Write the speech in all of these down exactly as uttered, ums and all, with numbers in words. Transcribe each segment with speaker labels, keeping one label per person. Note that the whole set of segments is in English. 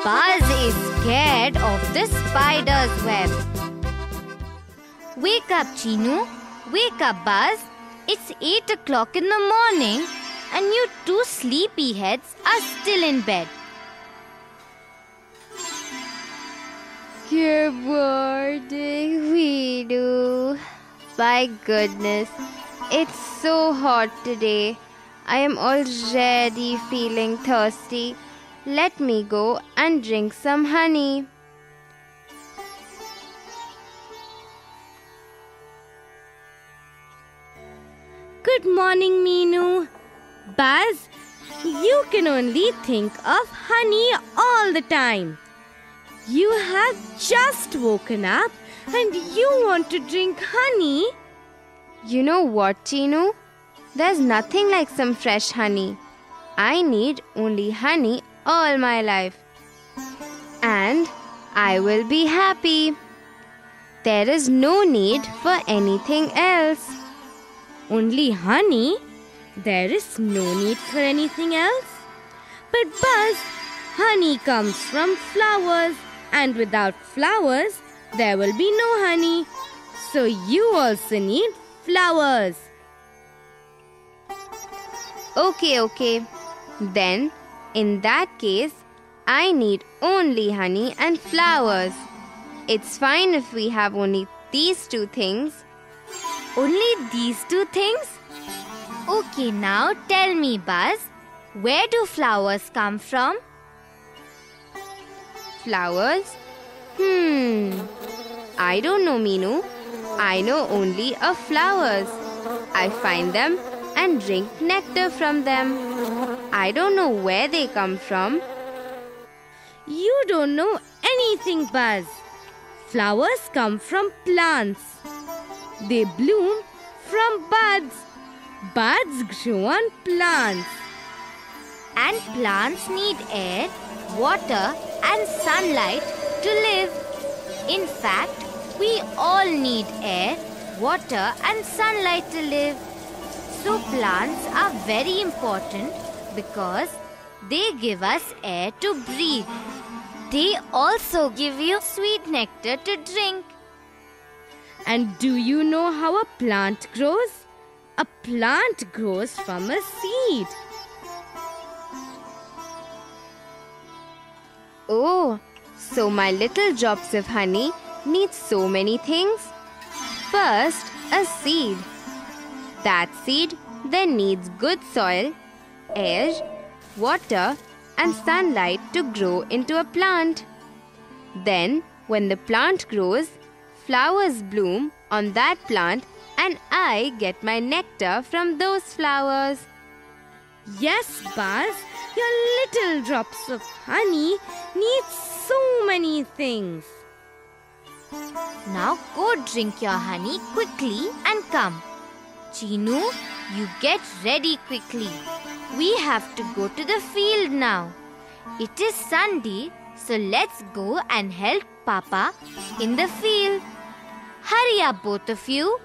Speaker 1: Buzz is scared of the spider's web. Wake up, Chinu. Wake up, Buzz. It's eight o'clock in the morning and you two sleepy heads are still in bed.
Speaker 2: Good morning, Meenu. My goodness, it's so hot today. I am already feeling thirsty. Let me go and drink some honey.
Speaker 3: Good morning, Meenu. Buzz, you can only think of honey all the time. You have just woken up and you want to drink honey?
Speaker 2: You know what, Chinu? There's nothing like some fresh honey. I need only honey all my life. And I will be happy. There is no need for anything else.
Speaker 3: Only honey? There is no need for anything else. But Buzz, honey comes from flowers, and without flowers, there will be no honey. So you also need flowers.
Speaker 2: Okay, okay. Then, in that case, I need only honey and flowers. It's fine if we have only these two things.
Speaker 1: Only these two things? Okay, now tell me, Buzz, where do flowers come from?
Speaker 2: Flowers? Hmm. I don't know, Meenu. I know only of flowers. I find them and drink nectar from them. I don't know where they come from.
Speaker 3: You don't know anything, Buzz. Flowers come from plants. They bloom from buds. Buds grow on plants.
Speaker 1: And plants need air, water and sunlight to live. In fact, we all need air, water and sunlight to live. So plants are very important because they give us air to breathe. They also give you sweet nectar to drink.
Speaker 3: And do you know how a plant grows? A plant grows from a seed.
Speaker 2: Oh, so my little drops of honey need so many things. First, a seed. That seed then needs good soil, air, water and sunlight to grow into a plant. Then, when the plant grows, flowers bloom on that plant and I get my nectar from those flowers.
Speaker 3: Yes, Buzz, your little drops of honey need so many things.
Speaker 1: Now go drink your honey quickly and come. Chinu, you get ready quickly. We have to go to the field now. It is Sunday, so let's go and help Papa in the field. Hurry up, both of you.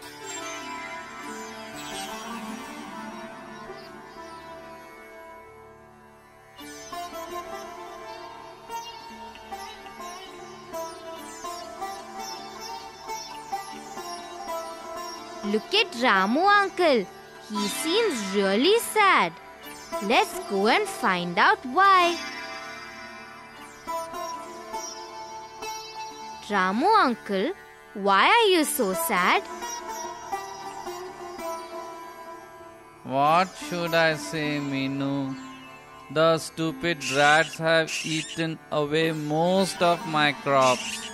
Speaker 1: Look at Ramu uncle. He seems really sad. Let's go and find out why. Ramu uncle, why are you so sad?
Speaker 4: What should I say, Meenu? The stupid rats have eaten away most of my crops.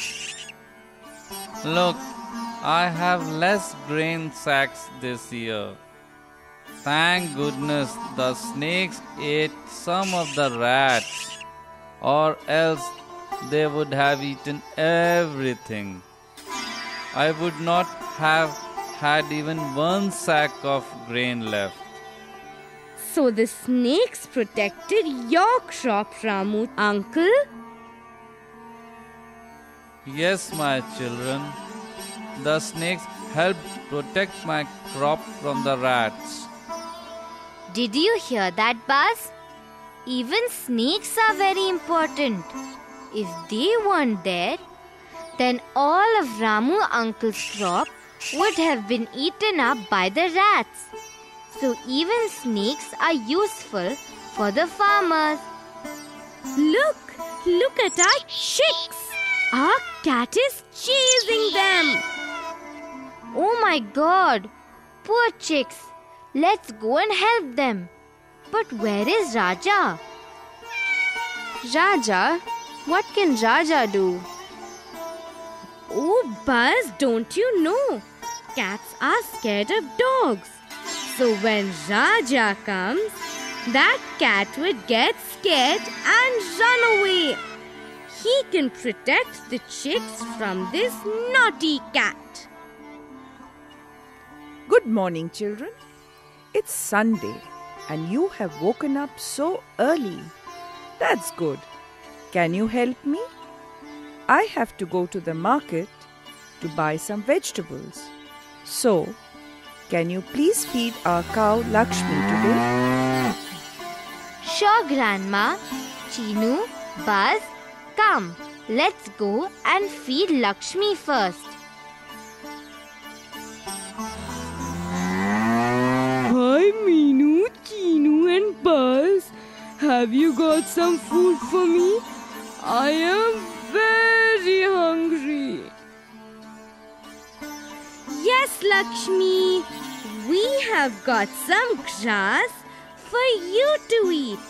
Speaker 4: Look, I have less grain sacks this year. Thank goodness the snakes ate some of the rats, or else they would have eaten everything. I would not have had even one sack of grain left.
Speaker 3: So the snakes protected your crop, Ramu uncle?
Speaker 4: Yes, my children. The snakes helped protect my crop from the rats.
Speaker 1: Did you hear that, Buzz? Even snakes are very important. If they weren't there, then all of Ramu uncle's crop would have been eaten up by the rats. So even snakes are useful for the farmers.
Speaker 3: Look, look at our chicks. Our cat is chasing them.
Speaker 1: Oh my God! Poor chicks. Let's go and help them. But where is Raja?
Speaker 2: Raja? What can Raja do?
Speaker 3: Oh, Buzz, don't you know? Cats are scared of dogs. So when Raja comes, that cat would get scared and run away. He can protect the chicks from this naughty cat.
Speaker 5: Good morning, children. It's Sunday and you have woken up so early. That's good. Can you help me? I have to go to the market to buy some vegetables. So, can you please feed our cow Lakshmi today?
Speaker 1: Sure, Grandma. Chinu, Buzz, come. Let's go and feed Lakshmi first.
Speaker 3: Hi, Meenu, Chinu and Buzz. Have you got some food for me? I am very hungry. Yes, Lakshmi. We have got some grass for you to eat.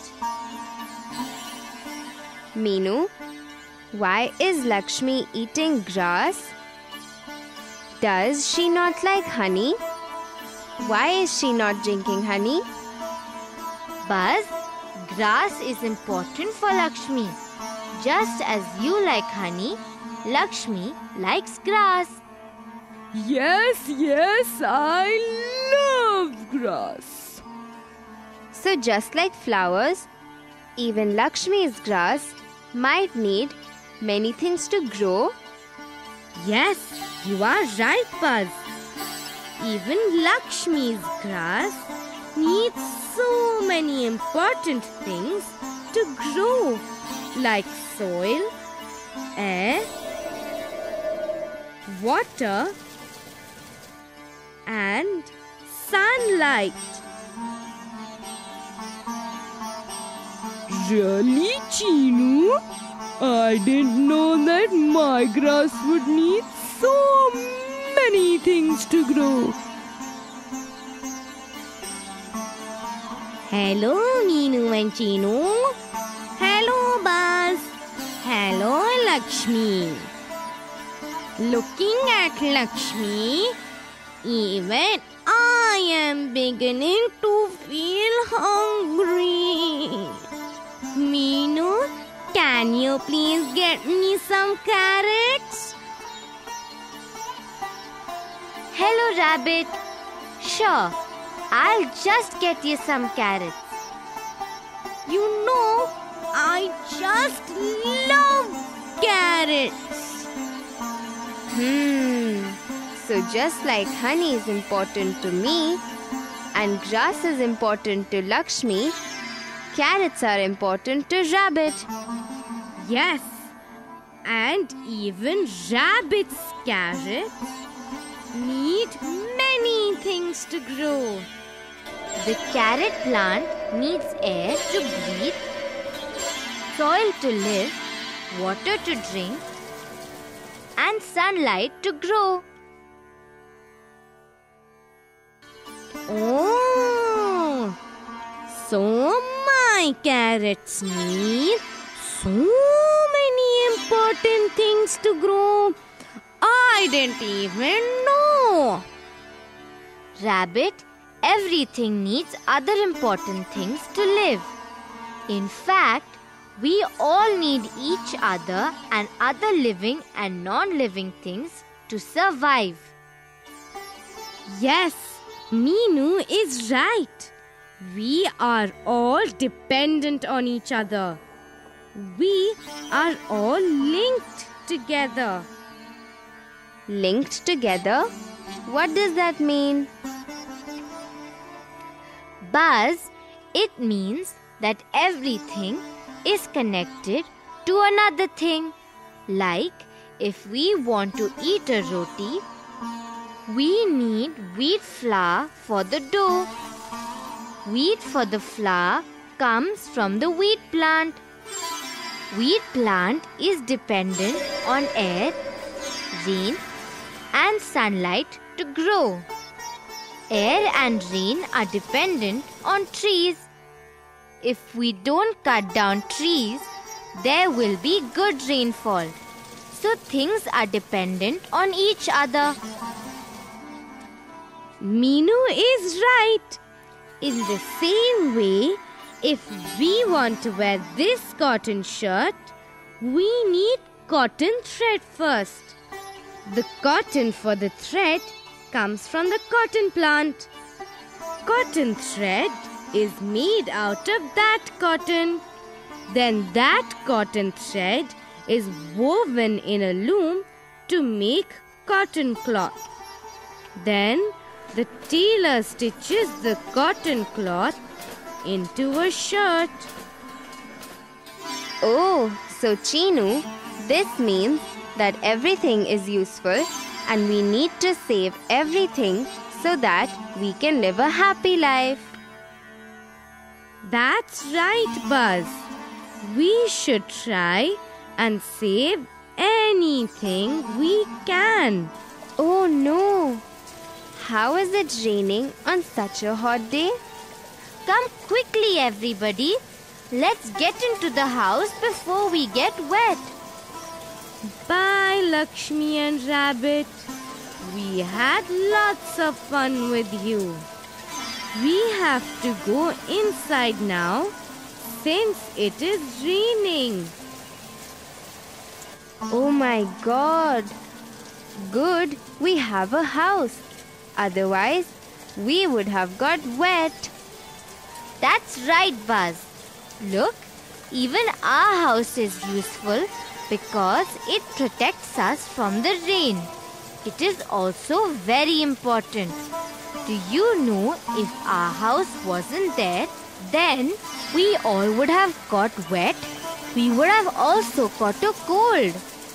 Speaker 2: Meenu, why is Lakshmi eating grass? Does she not like honey? Why is she not drinking honey?
Speaker 1: Buzz, grass is important for Lakshmi. Just as you like honey, Lakshmi likes grass.
Speaker 3: Yes, yes, I love grass.
Speaker 2: So just like flowers, even Lakshmi's grass might need many things to grow.
Speaker 3: Yes, you are right, Buzz. Even Lakshmi's grass needs so many important things to grow, like soil, air, water, and sunlight. Really, Chinu? I didn't know that my grass would need so many things to grow. Hello, Meenu and Chinu. Hello, Buzz. Hello, Lakshmi. Looking at Lakshmi, even I am beginning to feel hungry. Meenu, can you please get me some carrots?
Speaker 1: Hello, Rabbit. Sure, I'll just get you some carrots.
Speaker 3: You know, I just love carrots.
Speaker 2: Hmm. So just like honey is important to me and grass is important to Lakshmi, carrots are important to Rabbit.
Speaker 3: Yes, and even rabbits' carrots need many things to grow.
Speaker 1: The carrot plant needs air to breathe, soil to live, water to drink, and sunlight to grow.
Speaker 3: Oh, so my carrots need so many important things to grow. I didn't even know.
Speaker 1: Rabbit, everything needs other important things to live. In fact, we all need each other and other living and non-living things to survive.
Speaker 3: Yes, Meenu is right. We are all dependent on each other. We are all linked together.
Speaker 2: Linked together? What does that mean?
Speaker 1: Buzz, it means that everything is connected to another thing. Like if we want to eat a roti, we need wheat flour for the dough. Wheat for the flour comes from the wheat plant. Wheat plant is dependent on air, rain and sunlight to grow. Air and rain are dependent on trees. If we don't cut down trees, there will be good rainfall. So things are dependent on each other.
Speaker 3: Meenu is right. In the same way, if we want to wear this cotton shirt, we need cotton thread first. The cotton for the thread comes from the cotton plant. Cotton thread is made out of that cotton. Then that cotton thread is woven in a loom to make cotton cloth. Then the tailor stitches the cotton cloth into a shirt.
Speaker 2: Oh, so Chinu, this means that everything is useful and we need to save everything so that we can live a happy life.
Speaker 3: That's right, Buzz. We should try and save anything we can.
Speaker 2: Oh no! How is it raining on such a hot day?
Speaker 1: Come quickly, everybody. Let's get into the house before we get wet.
Speaker 3: Bye, Lakshmi and Rabbit. We had lots of fun with you. We have to go inside now since it is raining.
Speaker 2: Oh my God! Good, we have a house. Otherwise, we would have got wet.
Speaker 1: That's right, Buzz. Look, even our house is useful because it protects us from the rain. It is also very important. Do you know if our house wasn't there, then we all would have got wet. We would have also caught a cold.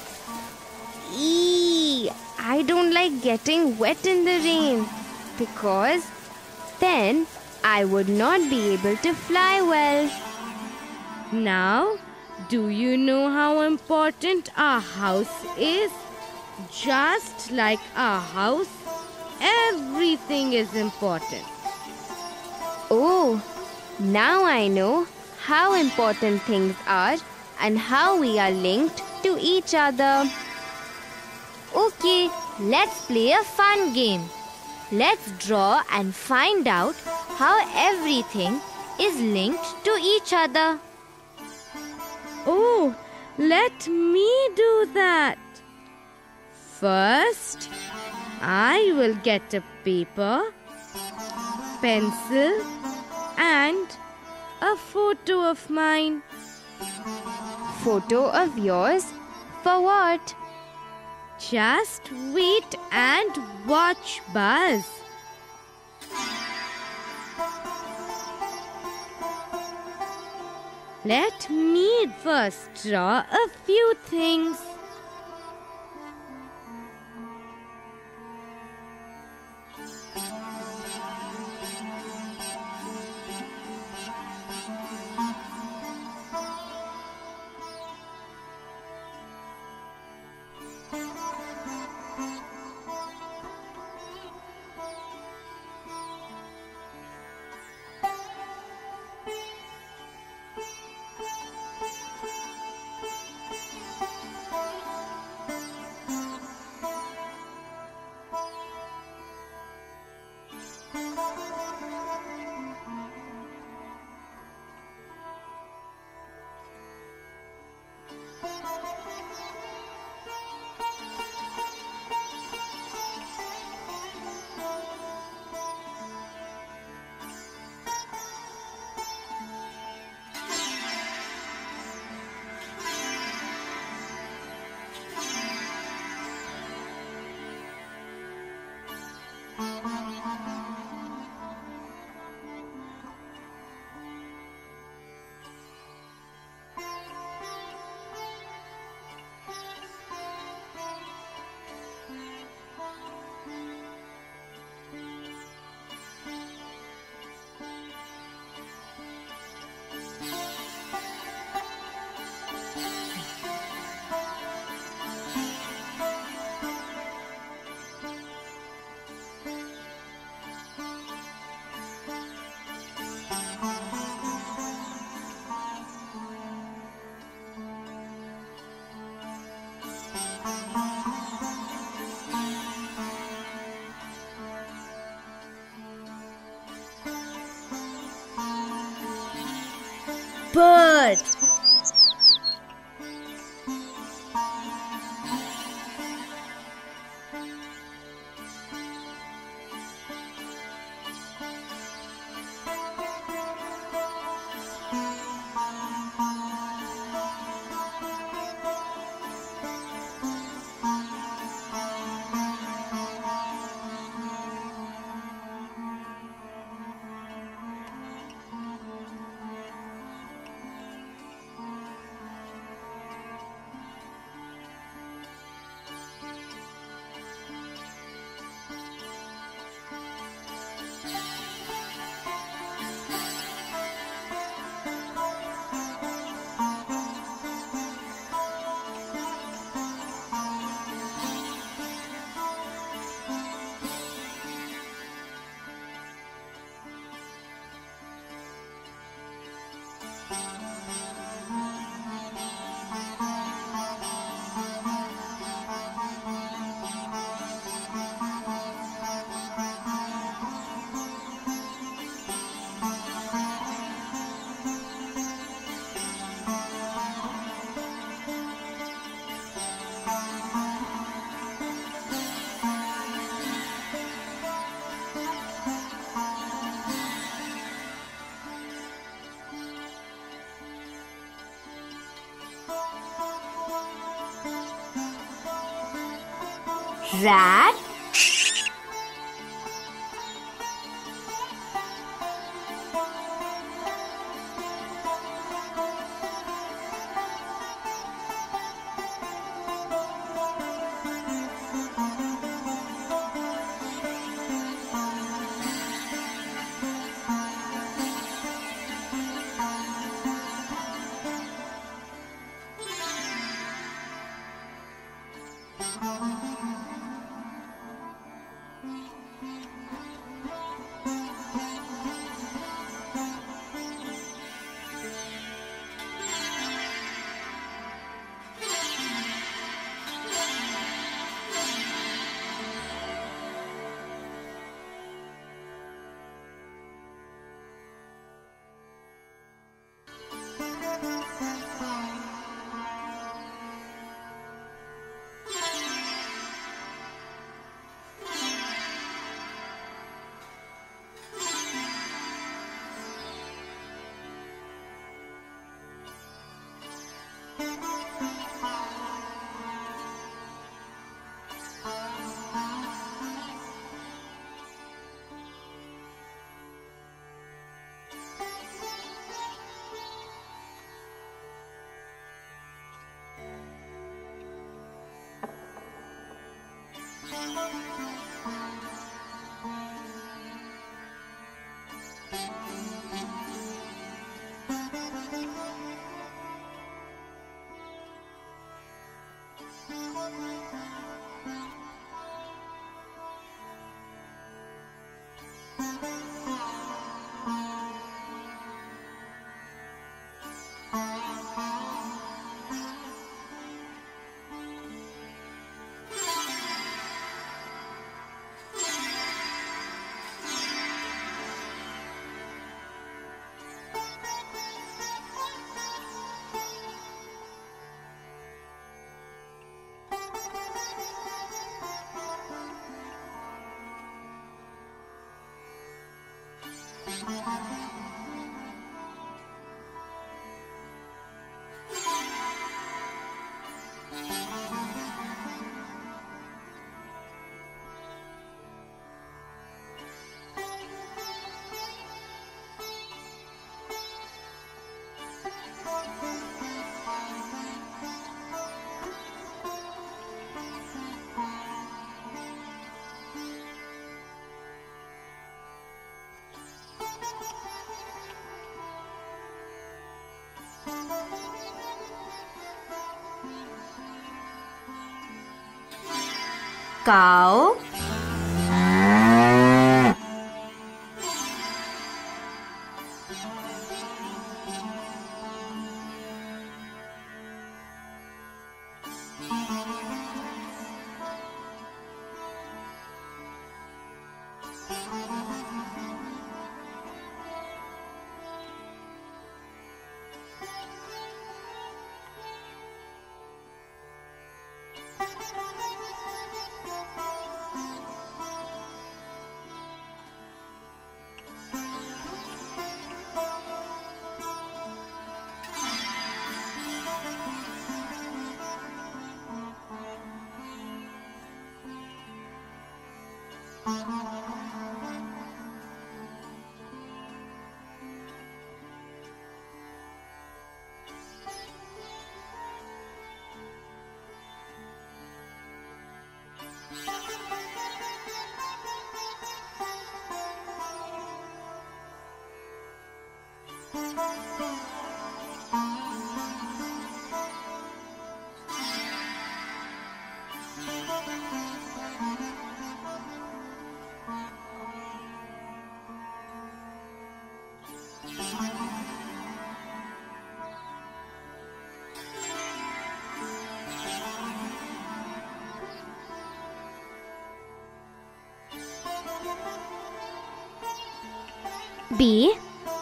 Speaker 2: Eee! I don't like getting wet in the rain because then I would not be able to fly well.
Speaker 3: Now, do you know how important our house is? Just like our house, everything is important.
Speaker 2: Oh, now I know how important things are and how we are linked to each other.
Speaker 1: Okay, let's play a fun game. Let's draw and find out how everything is linked to each other.
Speaker 3: Oh, let me do that. First, I will get a paper, pencil, and a photo of mine.
Speaker 2: Photo of yours? For what?
Speaker 3: Just wait and watch, Buzz. Let me first draw a few things. bird.
Speaker 1: Rat, cow,
Speaker 2: B.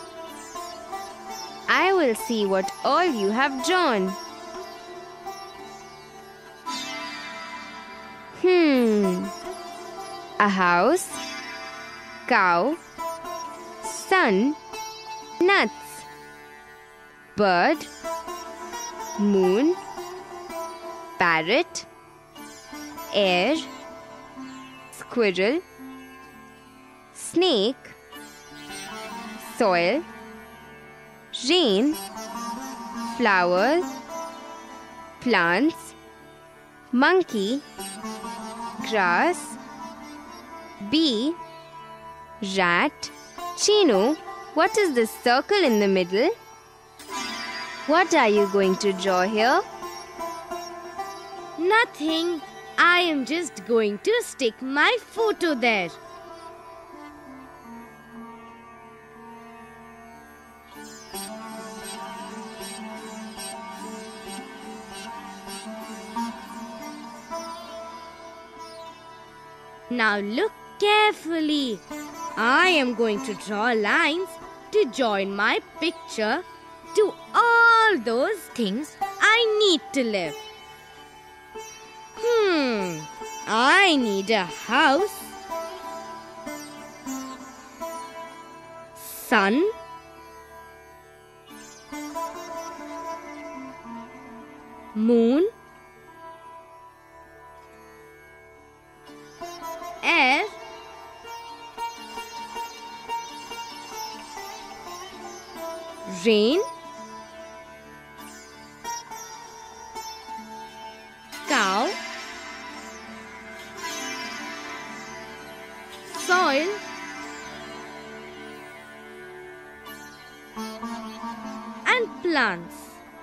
Speaker 2: I will see what all you have drawn. Hmm. A house, cow, sun, nuts, bird, moon, parrot, air, squirrel, snake, soil, rain, flowers, plants, monkey, grass, bee, rat. Chinu, what is this circle in the middle? What are you going to draw here?
Speaker 3: Nothing. I am just going to stick my photo there. Now look carefully. I am going to draw lines to join my picture to all those things I need to live. Hmm, I need a house, sun, moon, air, rain, cow, soil, and plants.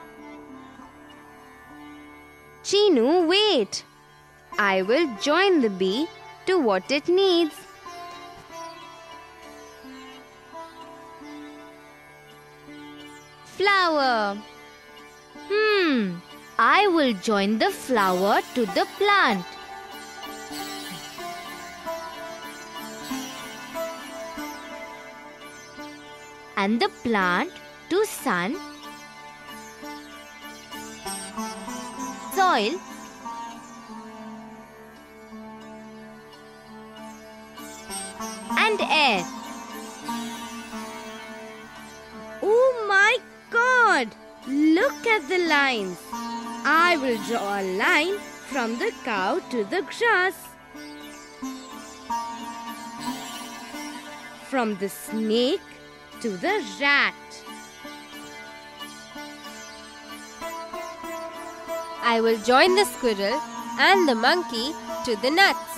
Speaker 2: Chinu, wait. I will join the bee to what it needs.
Speaker 1: Flower. Hmm. I will join the flower to the plant. And the plant to sun, soil, and air.
Speaker 3: Oh my God! Look at the lines. I will draw a line from the cow to the grass, from the snake to the rat,
Speaker 2: I will join the squirrel and the monkey to the nuts.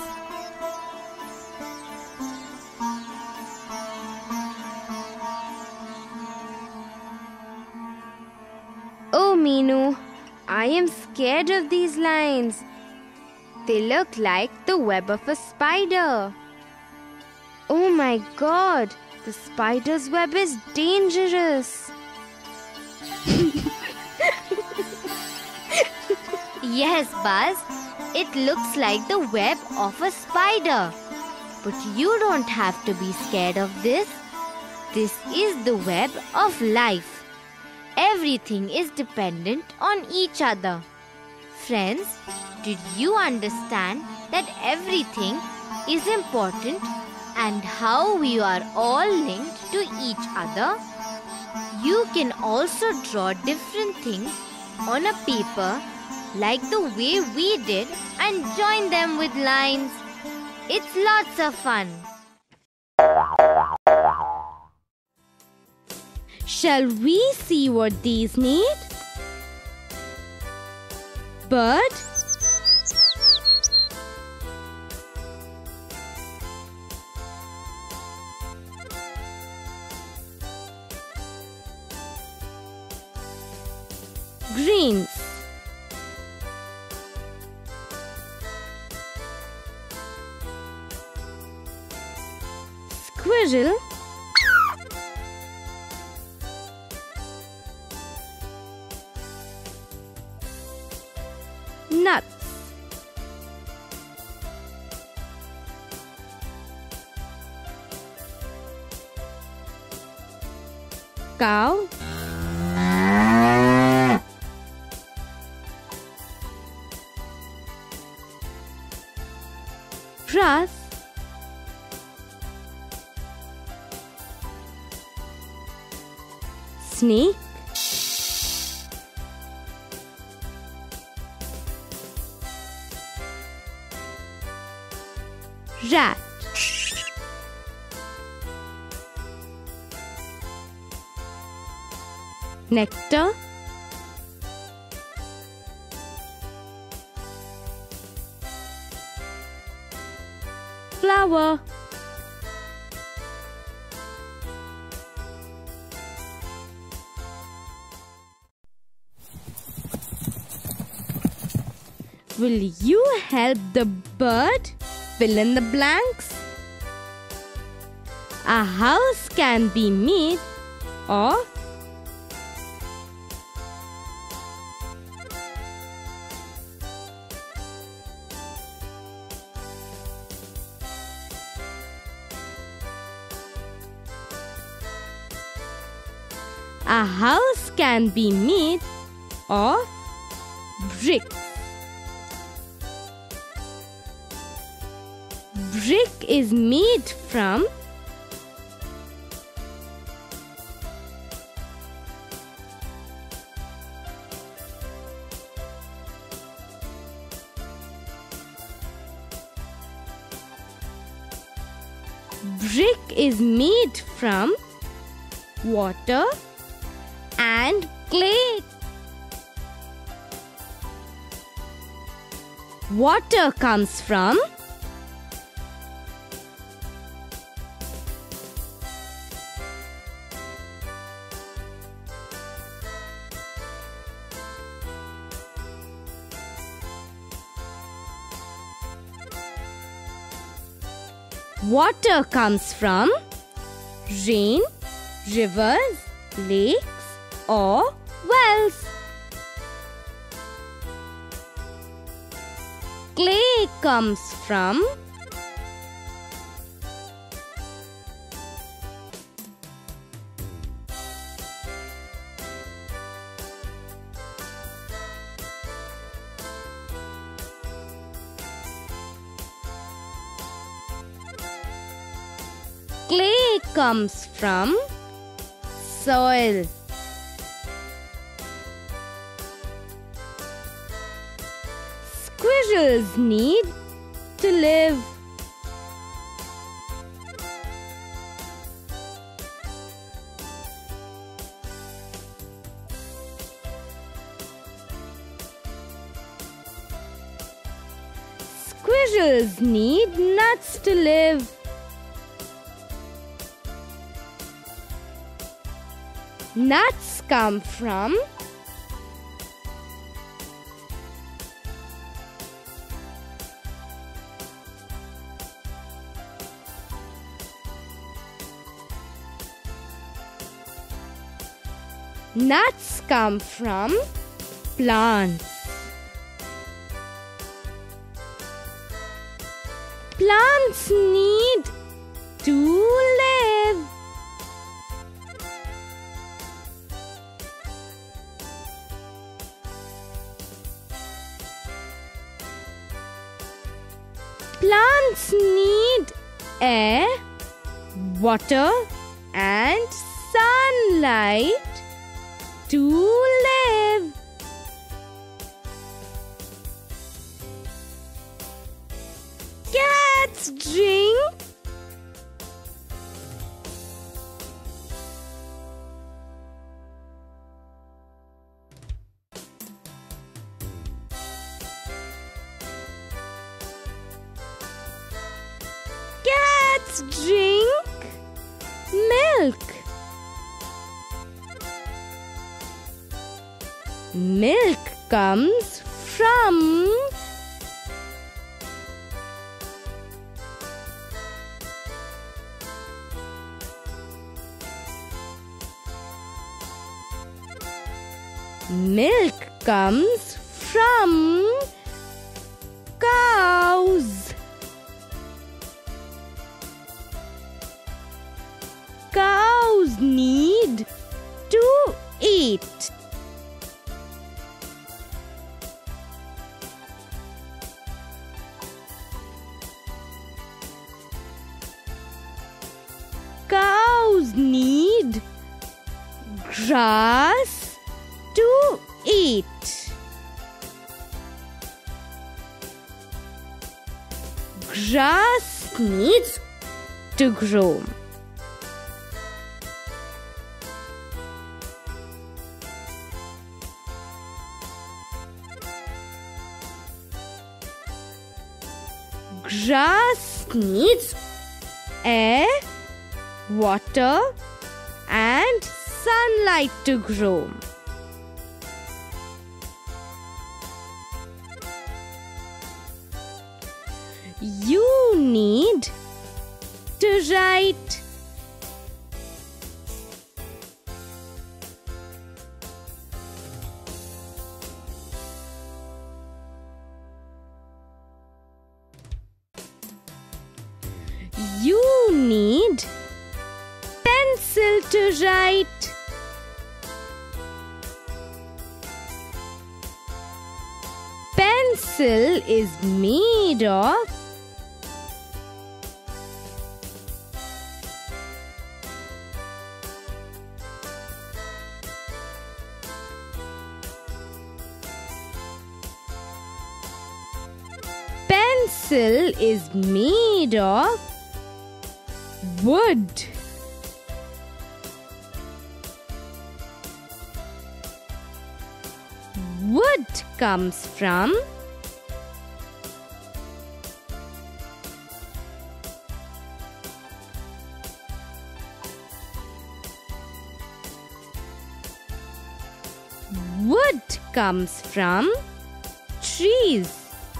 Speaker 2: Oh, Meenu, I am scared of these lines. They look like the web of a spider. Oh my God, the spider's web is dangerous.
Speaker 1: Yes, Buzz. It looks like the web of a spider. But you don't have to be scared of this. This is the web of life. Everything is dependent on each other. Friends, did you understand that everything is important and how we are all linked to each other? You can also draw different things on a paper like the way we did and join them with lines. It's lots of fun.
Speaker 3: Shall we see what these need? Bird, greens, squirrel, nuts, cow, grass, snake, rat, nectar, flower, will you help the bird fill in the blanks? A house can be made of A house can be made of bricks. Brick is made from Brick is made from water and clay. Water comes from Water comes from rain, rivers, lakes or wells. Clay comes from Clay comes from soil. Squirrels need to live. Squirrels need nuts to live. Nuts come from Nuts come from plants. Plants need to live. Plants need air, water and sunlight to live. Catch! Let's drink. Cats drink milk. Milk comes from Milk comes from cows. Cows need to eat. Cows need grass to eat. Grass needs to grow. Grass needs air, water, and sunlight to grow. You need to write. You need pencil to write. Pencil is made of Pencil is made of wood. Wood comes from Wood comes from trees.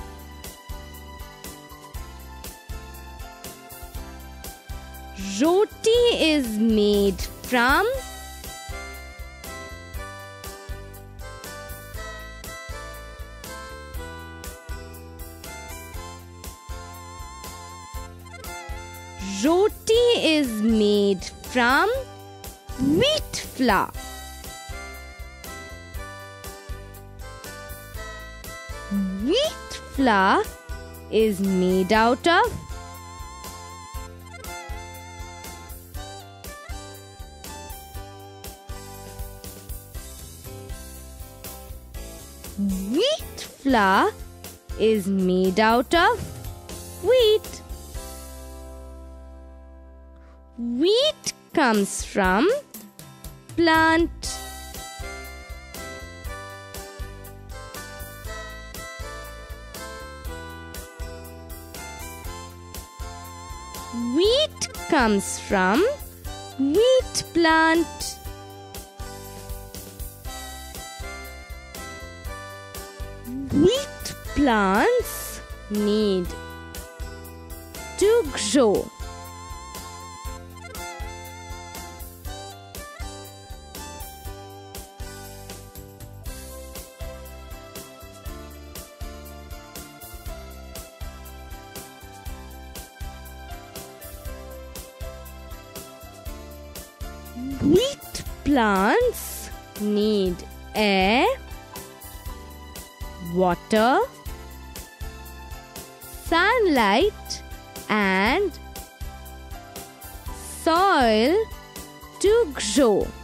Speaker 3: Roti is made from Roti is made from wheat flour. Wheat flour is made out of Wheat flour is made out of wheat. Wheat comes from plant. Wheat comes from wheat plant. Wheat plants need to grow. Wheat plants need air, water, sunlight, and soil to grow.